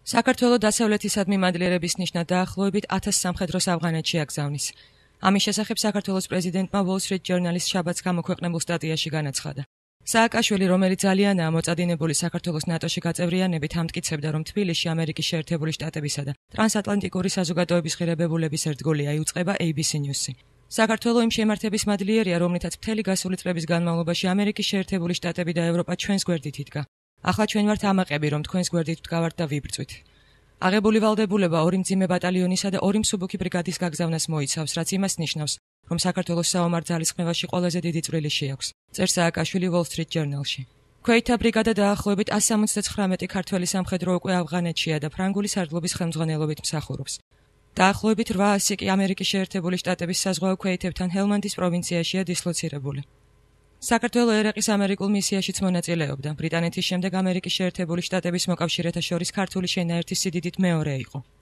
საქართველო დასავლეთისადმი მადლიერების ნიშნად დაახლოებით 1000 სამხედროს ავღანეთში აგზავნის. ამის შესახებ საქართველოს პრეზიდენტმა Wall Street Journal-ის შაბათს გამოქვეყნებულ სტატიაში განაცხადა. სააკაშვილი, რომელიც ძალიანაა მოწადინებული საქართველოს ნატოში გაწევრიანებით, ამტკიცებდა, რომ თბილისში ამერიკის შეერთებული შტატებისა და ტრანსატლანტიკური საზოგადოების ღირებებულების ერთგული აიუწყება ABC News-ი. საქართველო იმ შემართების მადლიერია, რომლითაც მთელი გასული წლების განმავლობაში ამერიკის შეერთებული შტატები და ევროპა ჩვენს გვერდით იდგა. ახლა ჩვენ ვართ ამაყები, რომ თქვენს გვერდით ვდგავართ და ვიბრძვით. აღებული ვალდებულება 2 მძიმე ბატალიონისა და 2 მსუბუქი ბრიგადის გაგზავნას მოიცავს, რაც იმას ნიშნავს, რომ საქართველოს საომარ ძალისხმევაში ყველაზე დიდი წვლილი შეაქვს. წერს სააკაშვილი Wall Street Journal-ში. ქვეითთა ბრიგადა დაახლოებით 179 ქართველი სამხედრო უკვე ავღანეთშია და ფრანგული სარდლობის ხელმძღვანელობით მსახურობს. დაახლოებით 800 კი ამერიკის შეერთებული შტატების საზღვაო ქვეითებთან ჰელმანდის პროვინციაშია დისლოცირებული. საქართველო ერაყის ამერიკულ მისიაშიც მონაწილეობდა. ბრიტანეთის შემდეგ ამერიკის შეერთებული შტატების მოკავშირეთა შორის ქართული შენაერთის სიდიდით მეორე იყო.